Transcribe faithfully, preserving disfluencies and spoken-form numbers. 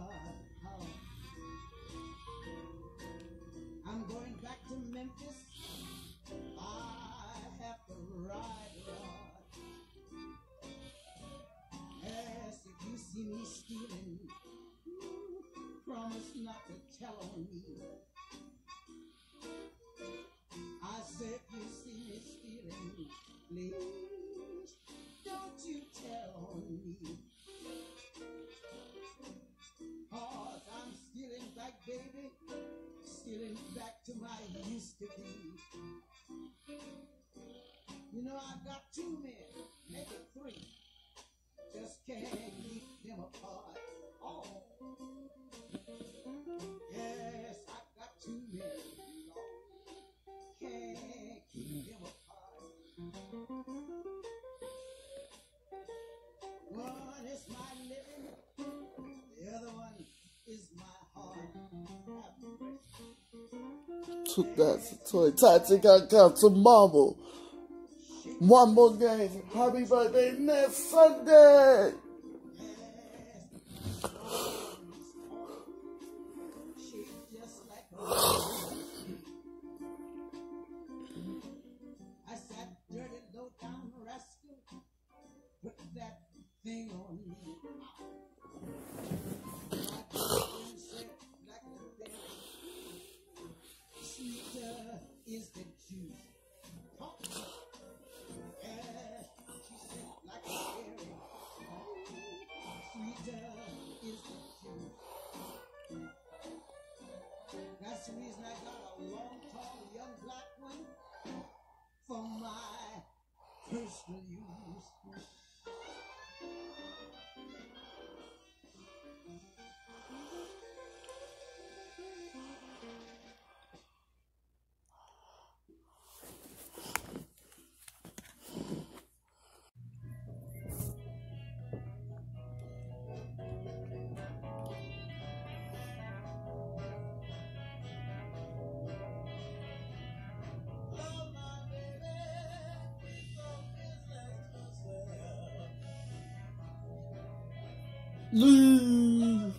how I'm going back to Memphis. I have to ride, Lord. Yes, if you see me stealing, promise not to tell on me. I said, if you see me stealing, please don't you tell on me. Cause I'm stealing back, baby, stealing back to my used to be. You know, I got two men, maybe three, just can't keep them apart. Oh, yes, I got two men, Lord, can't keep them apart. One is my living, the other one is my heart. twenty twenty got got to Marvel. One more game. Happy birthday next Sunday. I said, dirty low down rascal, put that thing on me. Sweeter is the juice. Like a berry. Sweeter is the juice. That's the reason I got a long, tall, young black one for my personal use. Leave.